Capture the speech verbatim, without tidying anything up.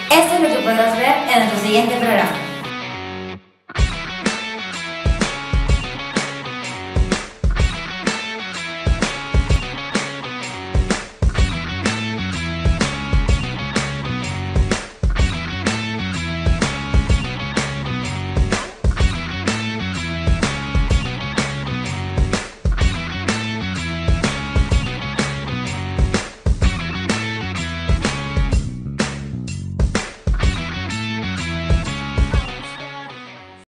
Esto es lo que podrás ver en nuestro siguiente programa.